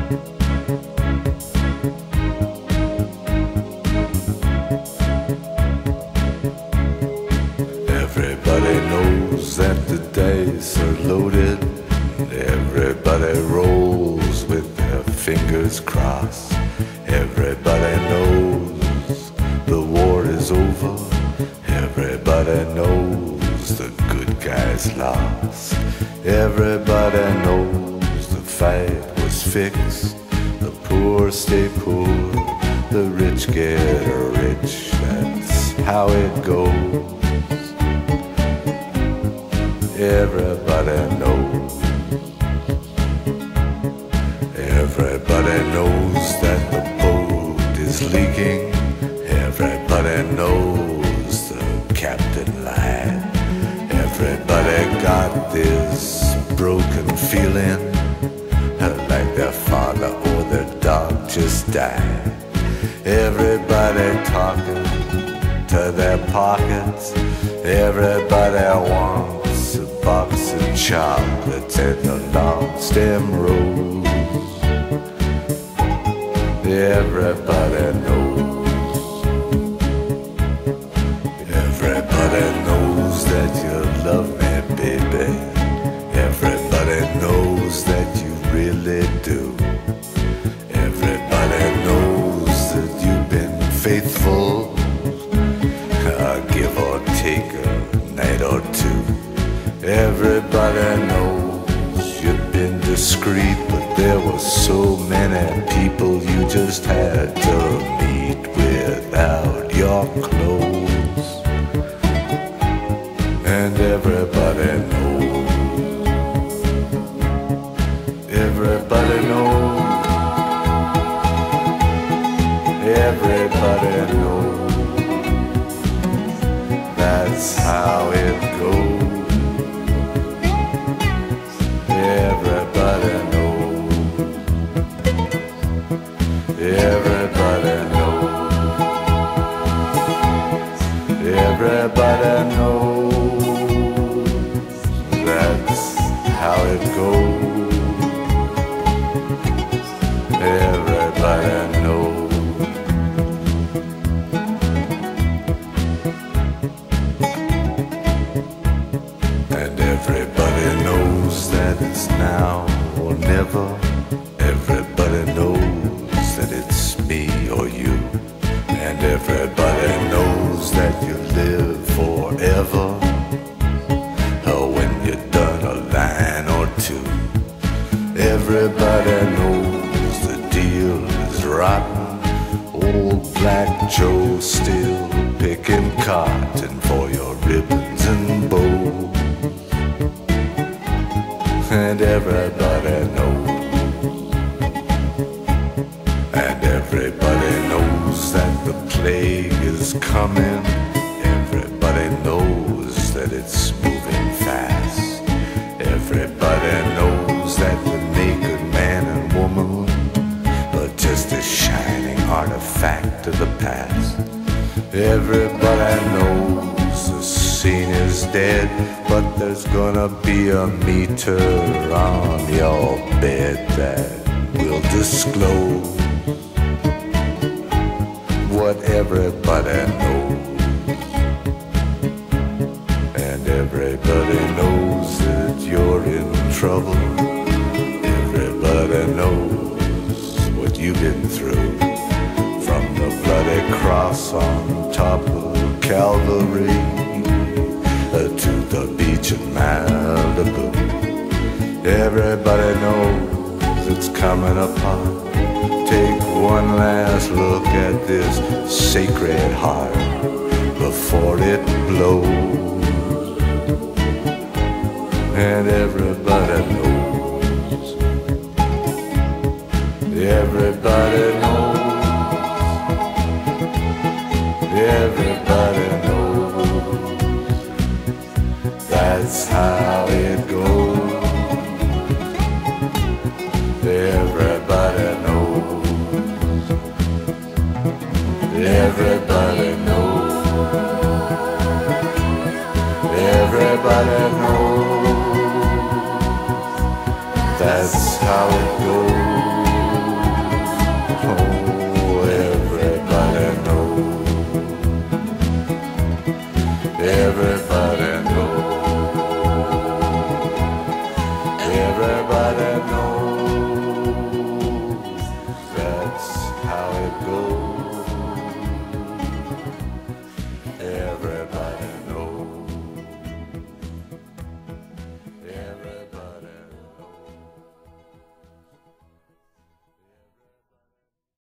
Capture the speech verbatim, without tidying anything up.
Everybody knows that the dice are loaded. Everybody rolls with their fingers crossed. Everybody knows the war is over. Everybody knows the good guys lost. Everybody knows the fight was fixed. The poor stay poor, the rich get rich. That's how it goes. Everybody knows. Everybody knows that the boat is leaking. Everybody knows the captain lied. Everybody got this broken feeling, like their father or their dog just died. Everybody talking to their pockets. Everybody wants a box of chocolates and a long stem rose. Everybody knows. Everybody knows that you love me, baby. Everybody knows that you really do. Everybody knows that you've been faithful, uh, give or take a night or two. Everybody knows you've been discreet, but there were so many people you just had to meet without your clothes. And everybody knows. Everybody knows. Everybody knows. That's how it goes. Everybody knows. Everybody knows. Everybody knows. That's how it goes. Everybody knows. And everybody knows that it's now or never. Everybody knows that it's me or you. And everybody knows that you live forever, or when you're done a line or two. Everybody knows the deal is rotten. Old Black Joe still picking cotton for your ribbons and bows. And everybody knows. And everybody knows that the plague is coming. Everybody knows that it's moving fast. Everybody knows that the naked man and woman are just a shining artifact of the past. Everybody knows the scene is dead, but there's gonna be a meter on your bed that will disclose what everybody knows. And everybody knows that you're in trouble. Everybody knows what you've been through, from the bloody cross on top of Calvary uh, to the beach in Malibu. Everybody knows it's coming apart. Take one last look at this sacred heart before it blows. And everybody knows. Everybody knows. Everybody knows. That's how it goes. Everybody knows. Everybody knows. Everybody knows. That's how it goes. Everybody